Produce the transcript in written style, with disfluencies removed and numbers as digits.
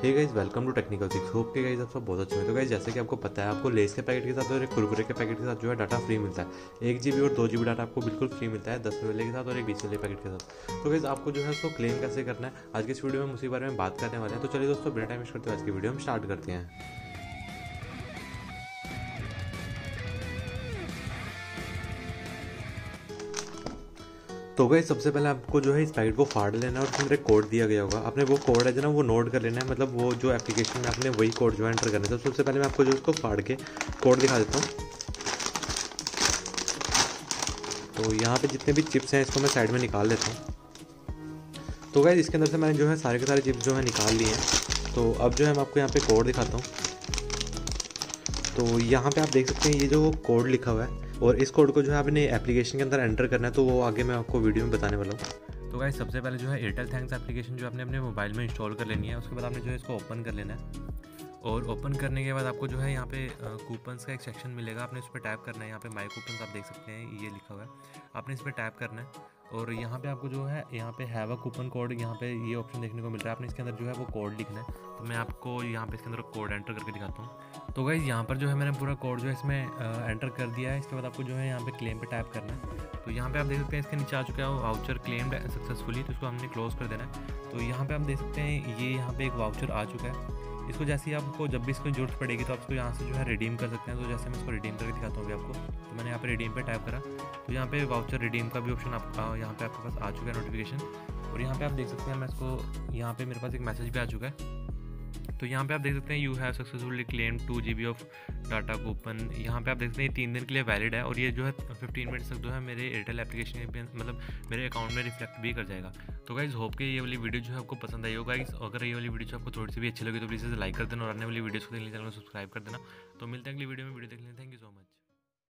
Hey guys, welcome to technical six. Hope के guys आप सब बहुत अच्छे हैं। तो गाइस जैसे कि आपको पता है, आपको लेस के पैकेट के साथ और एक कुरकुरे के पैकेट के साथ जो है डाटा फ्री मिलता है। 1 GB और 2 GB डाटा आपको बिल्कुल फ्री मिलता है 10 वाले के साथ और एक 20 वाले पैकेट के साथ। तो गाइस आपको जो है उसको क्लेम कैसे करना है, आज के इस वीडियो में उसी बारे में बात करने वाले हैं। तो चलिए दोस्तों, बिना टाइम वेस्ट करते हुए आज की वीडियो हम स्टार्ट करते हैं। तो गाइस सबसे पहले आपको जो है इस पैकेट को फाड़ लेना है और उसमें एक कोड दिया गया होगा। आपने वो कोड है जो ना वो नोट कर लेना है, मतलब वो जो एप्लीकेशन में आपने वही कोड जो है एंटर करना है। तो सबसे पहले मैं आपको जो उसको फाड़ के कोड दिखा देता हूँ। तो यहाँ पे जितने भी चिप्स हैं इसको मैं साइड में निकाल लेता हूँ। तो गाइस इसके अंदर से मैंने जो है सारे के सारे चिप्स जो है निकाल लिए हैं। तो अब जो है मैं आपको यहाँ पे कोड दिखाता हूँ। तो यहाँ पे आप देख सकते हैं ये जो कोड लिखा हुआ है, और इस कोड को जो है आपने एप्लीकेशन के अंदर एंटर करना है। तो वो आगे मैं आपको वीडियो में बताने वाला हूँ। तो गाइस सबसे पहले जो है एयरटेल थैंक्स एप्लीकेशन जो आपने अपने मोबाइल में इंस्टॉल कर लेनी है। उसके बाद आपने जो है इसको ओपन कर लेना है, और ओपन करने के बाद आपको जो है यहाँ पे कूपन्स का एक सेक्शन मिलेगा। आपने इस पर टैप करना है। यहाँ पे माई कूपन्स आप देख सकते हैं, ये लिखा हुआ है, आपने इस पर टैप करना है। और यहाँ पे आपको जो है यहाँ पे हैव अ कूपन कोड, यहाँ पे ये ऑप्शन देखने को मिल रहा है। आपने इसके अंदर जो है वो कोड लिखना है। तो मैं आपको यहाँ पे इसके अंदर कोड एंटर करके दिखाता हूँ। तो गाइस यहाँ पर जो है मैंने पूरा कोड जो है इसमें एंटर कर दिया है। इसके बाद आपको जो है यहाँ पे क्लेम पे टैप करना है। तो यहाँ पे आप देख सकते हैं इसके नीचे आ चुका है वाउचर क्लेम्ड सक्सेसफुली। तो इसको हमने क्लोज कर देना है। तो यहाँ पे आप देख सकते हैं ये यहाँ पे एक वाउचर आ चुका है। इसको जैसे ही आपको जब भी इसको जरूरत पड़ेगी तो आप इसको यहाँ से जो है रिडीम कर सकते हैं। तो जैसे मैं इसको रिडीम करके दिखाता हूँ अभी आपको। तो मैंने यहाँ पे रिडीम पे टैप करा, तो यहाँ पे वाउचर रिडीम का भी ऑप्शन यहाँ पे आपके पास आ चुका है नोटिफिकेशन। और यहाँ पे आप देख सकते हैं मैं इसको यहाँ पे मेरे पास एक मैसेज भी आ चुका है। तो यहाँ पे आप देख सकते हैं you have successfully claim 2 GB of data coupon. यहाँ पे आप देख सकते हैं 3 दिन के लिए वैलिड है, और ये जो है 15 मिनट्स तक जो है मेरे एयरटेल एप्लीकेशन पे मतलब मेरे अकाउंट में रिफ्लेक्ट भी कर जाएगा। तो गाइज होप के ये वाली वीडियो जो है आपको पसंद आई होगा। गाइज अगर ये वाली वीडियो जो आपको थोड़ी सी भी अच्छी लगी तो प्लीज़ लाइक कर देना, और आने वाली वीडियोस को देखने चैनल को सब्सक्राइब कर देना। तो मिलते हैं अगली वीडियो में। वीडियो देखने थैंक यू सो मच।